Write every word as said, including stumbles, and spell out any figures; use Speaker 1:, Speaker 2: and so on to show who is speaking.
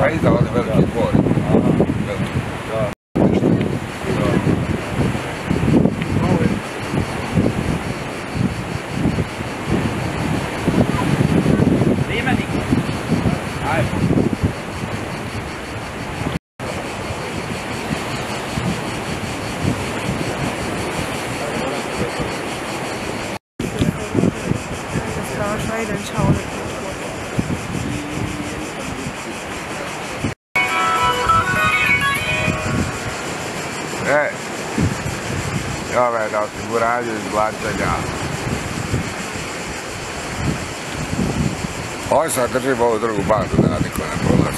Speaker 1: Pa iza ovdje veliki dvor.
Speaker 2: Da.
Speaker 3: Strašno, idem čao ovdje.
Speaker 1: E, ove je da osiguranju izvlačenja. Ovo sad držim ovu drugu bandu da na niko ne prolazi.